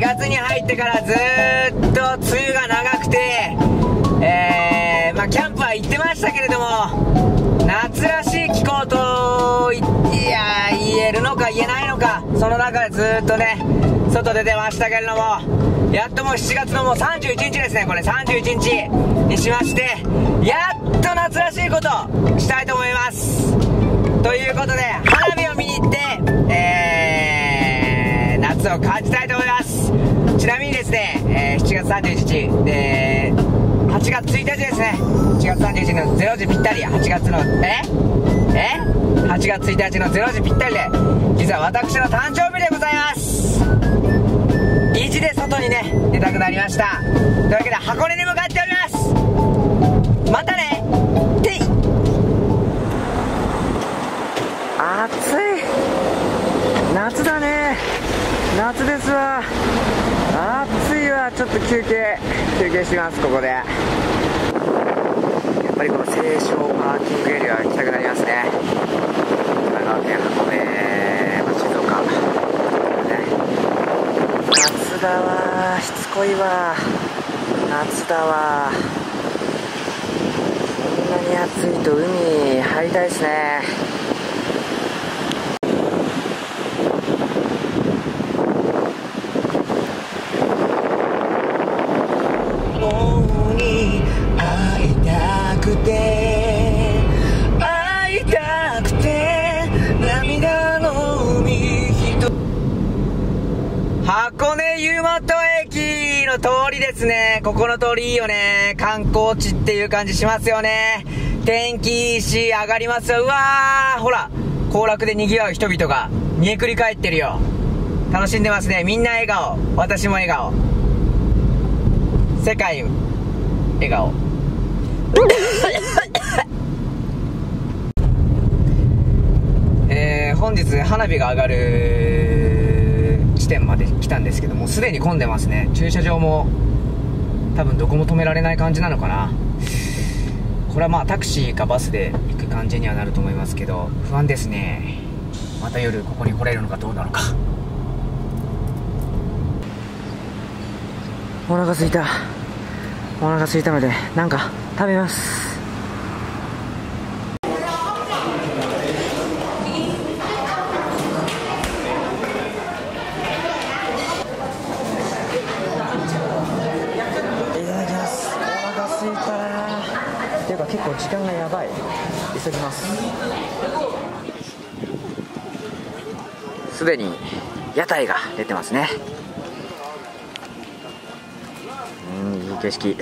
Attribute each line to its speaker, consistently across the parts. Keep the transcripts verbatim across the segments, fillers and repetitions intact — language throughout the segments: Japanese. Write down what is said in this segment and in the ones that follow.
Speaker 1: がつに入ってからずーっと梅雨が長くて、えー、まあキャンプは行ってましたけれども、夏らしい気候といや言えるのか言えないのか、その中でずーっとね外出てましたけれども、やっともうしちがつのもうさんじゅういちにちですね。これさんじゅういちにちにしまして、やっと夏らしいことしたいと思います。ということで花火を見に行って、えー、夏を感じたいと思います。ちなみにですね、えー、しちがつさんじゅういちにちではちがつついたちですね。しちがつさんじゅういちにちのれいじぴったり、はちがつのええはちがつついたちのれいじぴったりで、実は私の誕生日でございます。意地で外にね出たくなりました。というわけで箱根に向かっております。またね。てい。暑い、夏だね、夏ですわ。暑いわ。ちょっと休憩休憩します。ここでやっぱりこの西湘パーキングエリア行きたくなりますね。神奈川県箱根、静岡ね。夏だわ、しつこいわ、夏だわ。こんなに暑いと海入りたいですね。会いたくて会いたくて涙の海人。箱根湯本駅の通りですね。ここの通りいいよね。観光地っていう感じしますよね。天気いいし上がりますよ。うわー、ほら行楽で賑わう人々が煮えくり返ってるよ。楽しんでますね。みんな笑顔、私も笑顔、世界笑顔。えー、本日花火が上がる地点まで来たんですけども、すでに混んでますね。駐車場も多分どこも止められない感じなのかな。これはまあタクシーかバスで行く感じにはなると思いますけど、不安ですね。また夜ここに来れるのかどうなのか。お腹すいた、お腹すいたのでなんか食べます。っていうか結構時間がやばい。急ぎます。すでに屋台が出てますね。うん、いい景色。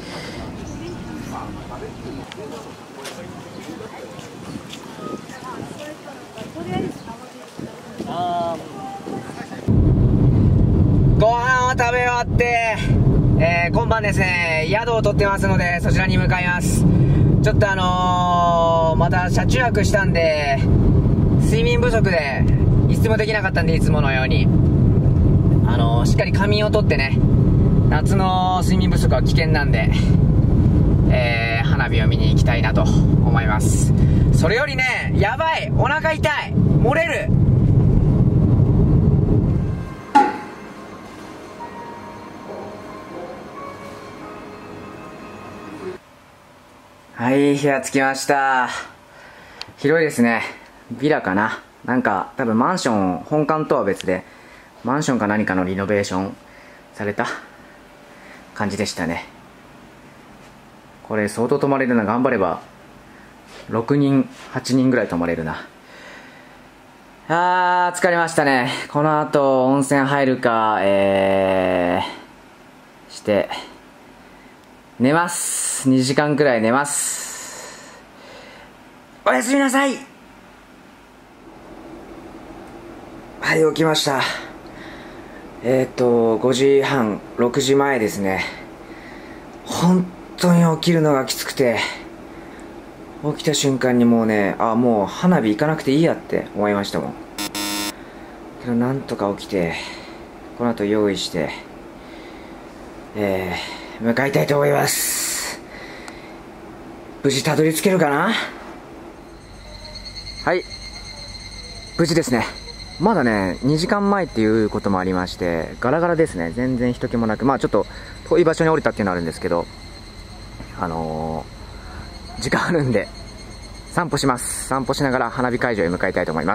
Speaker 1: ご飯を食べ終わって、えー、今晩ですね宿を取ってますので、そちらに向かいます。ちょっとあのー、また車中泊したんで睡眠不足でいつもできなかったんで、いつものようにあのー、しっかり仮眠を取ってね、夏の睡眠不足は危険なんで、えー、花火を見に行きたいなと思います。それよりね、やばい、お腹痛い、漏れる。はい、部屋着きました。広いですね。ビラかな、なんか多分マンション、本館とは別でマンションか何かのリノベーションされた感じでしたね。これ相当泊まれるな。頑張ればろくにんはちにんぐらい泊まれるな。あー疲れましたね。この後温泉入るか、えー、して寝ます。にじかんくらい寝ます。おやすみなさい。はい、起きました。えっとごじはん、ろくじまえですね。本当に起きるのがきつくて、起きた瞬間にもうね、あ、もう花火行かなくていいやって思いましたもん。けどなんとか起きて、この後用意してえー、向かいたいと思います。無事たどり着けるかな。はい、無事ですね。 まだねにじかんまえっていうこともありまして、ガラガラですね。全然人気もなく、まあちょっと遠い場所に降りたっていうのはあるんですけど、あのー、時間あるんで散歩します。散歩しながら花火会場へ向かいたいと思います。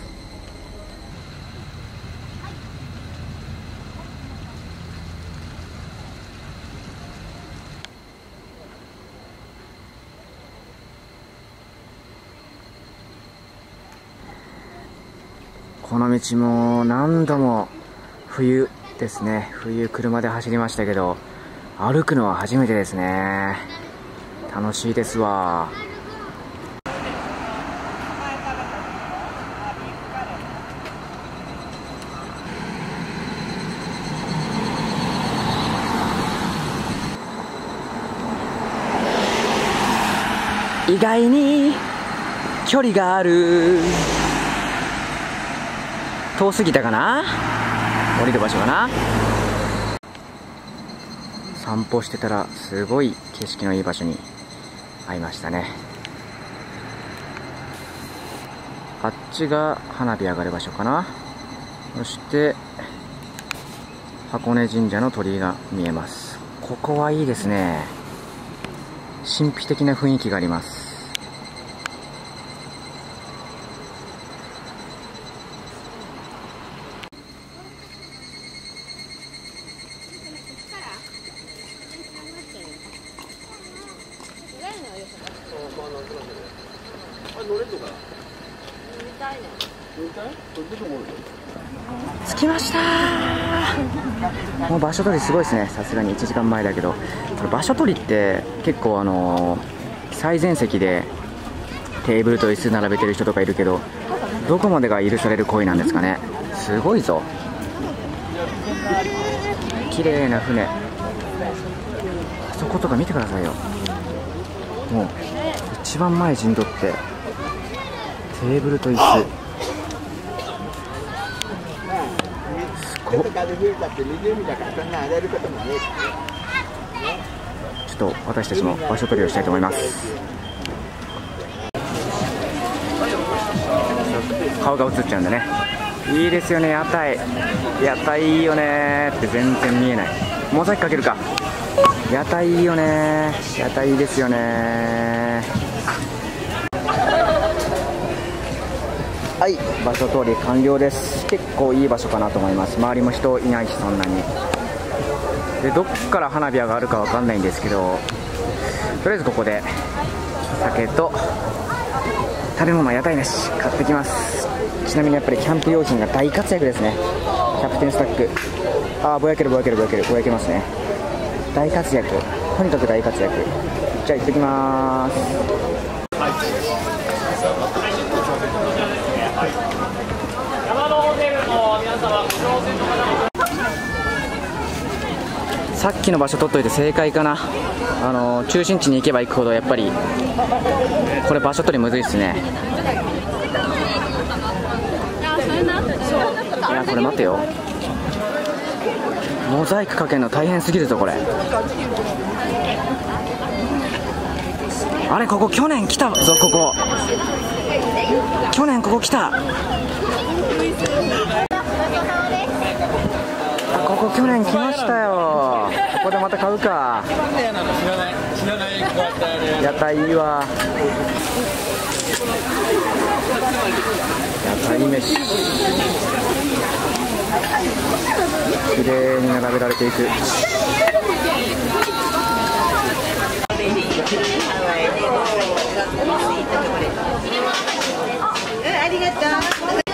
Speaker 1: この道も何度も冬ですね、冬車で走りましたけど、歩くのは初めてですね。楽しいですわ。意外に距離がある。遠すぎたかな、降りる場所かな。散歩してたらすごい景色のいい場所に会いましたね。あっちが花火上がる場所かな。そして箱根神社の鳥居が見えます。ここはいいですね。神秘的な雰囲気があります。着きましたー。もう場所取りすごいですね。さすがにいちじかんまえだけど、これ場所取りって結構あのー、最前席でテーブルと椅子並べてる人とかいるけど、どこまでが許される行為なんですかね。すごいぞ。綺麗な船、あそことか見てくださいよ。もう一番前陣取ってテーブルと椅子、ちょっと私たちも場所取りをしたいと思います。顔が映っちゃうんでね。いいですよね、屋台。屋台いいよねって全然見えない。モザイクかけるか。屋台いいよね。屋台いいですよね。はい、場所取り完了です。結構いい場所かなと思います。周りも人いないし、そんなに。で、どっから花火上がるかわかんないんですけど、とりあえずここで酒と食べ物、屋台飯買ってきます。ちなみにやっぱりキャンプ用品が大活躍ですね。キャプテンスタック、あー、ぼやけるぼやけるぼやけるぼやけますね。大活躍、とにかく大活躍。じゃあ行ってきまーす。さっきの場所取っといて正解かな。あの中心地に行けば行くほどやっぱりこれ場所取りむずいっすね。いや、これ待てよ、モザイクかけるの大変すぎるぞこれ。あれ、ここ去年来たぞ。ここ去年ここ来た。ここ去年来ましたよ。ここでまた買うか。屋台いいわ。屋台飯きれいに並べられていく。ありがとう。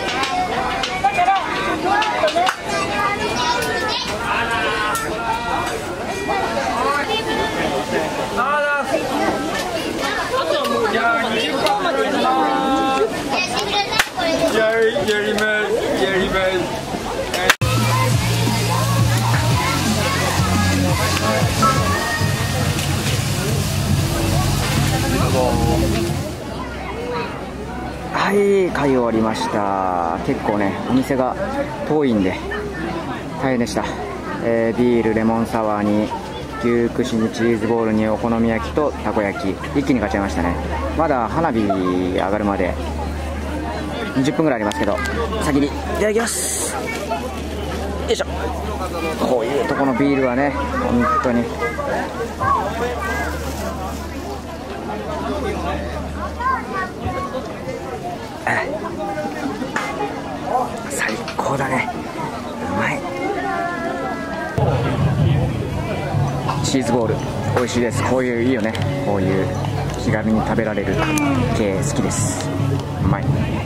Speaker 1: はい、買い終わりました。結構ね、お店が遠いんで大変でした。えー、ビール、レモンサワーに牛串にチーズボールにお好み焼きとたこ焼き、一気に買っちゃいましたね。まだ花火上がるまでにじゅっぷんぐらいありますけど、先にいただきます。よいしょ。こういうとこのビールはね、本当に最高だね。うまい。チーズボール美味しいです。こういういいよね。こういう気軽に食べられる系好きです。うまい。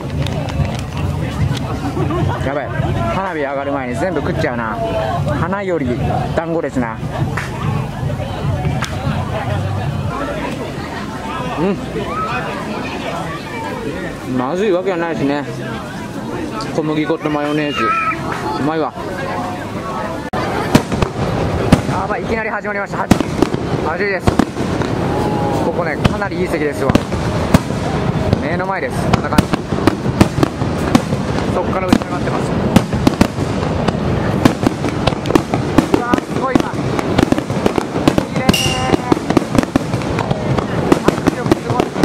Speaker 1: やばい、花火上がる前に全部食っちゃうな。花より団子ですな。うん、まずいわけはないですね。小麦粉とマヨネーズ、うまいわ。やばい、いきなり始まりました。まずいです。ここね、かなりいい席ですわ。目の前です。こんな感じ。そこから打ち上がってます。うわー、すごいな。きれい。迫力すごい。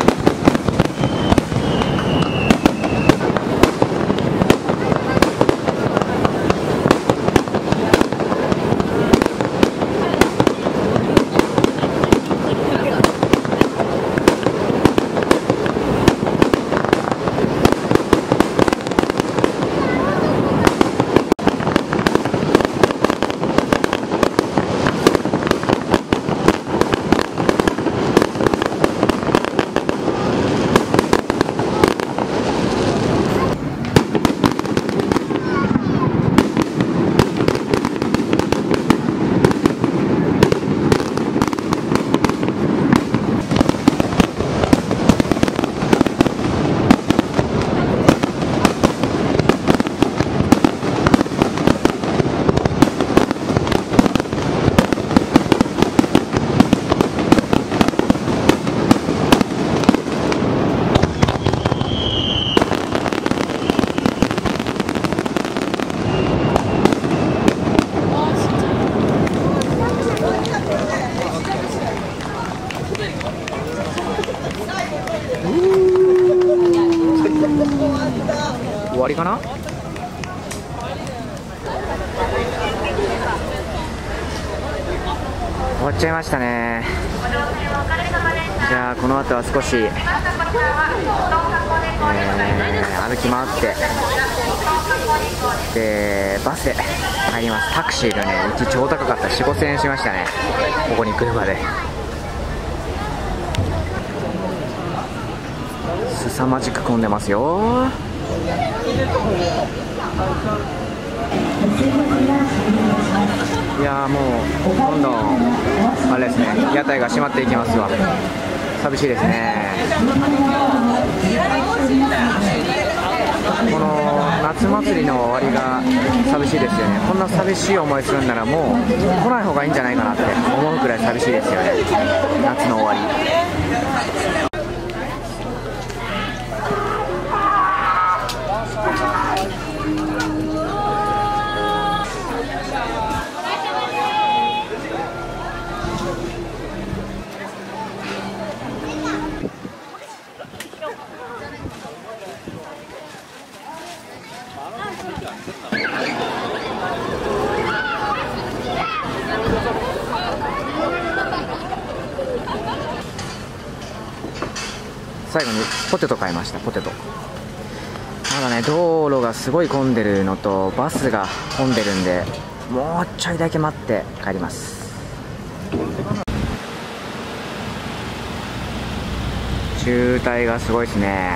Speaker 1: 終わりかな。終わっちゃいましたね。じゃあこの後は少し、えー、歩き回ってでバスで帰ります。タクシーがね、うち超高かった。 よん、ごせんえんしましたね、ここに来るまで。凄まじく混んでますよ。いやー、もうどんどんあれですね、屋台が閉まっていきますわ。寂しいですね。この夏祭りの終わりが寂しいですよね。こんな寂しい思いするんならもう来ない方がいいんじゃないかなって思うくらい寂しいですよね、夏の終わり。最後にポテト買いました。ポテトまだね、道路がすごい混んでるのとバスが混んでるんで、もうちょいだけ待って帰ります。渋滞がすごいですね。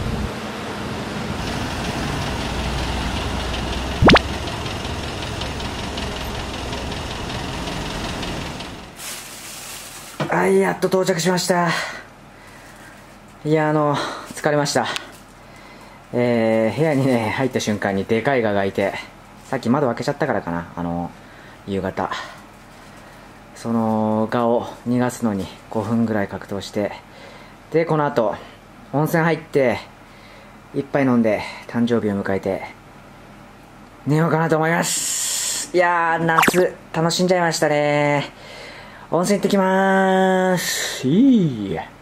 Speaker 1: はい、やっと到着しました。いや、あの疲れました。えー、部屋にね入った瞬間にでかい蛾がいて、さっき窓開けちゃったからかな、あの夕方その蛾を逃がすのにごふんぐらい格闘して、でこの後温泉入って一杯飲んで誕生日を迎えて寝ようかなと思います。いやー、夏楽しんじゃいましたね。温泉行ってきまーす。いい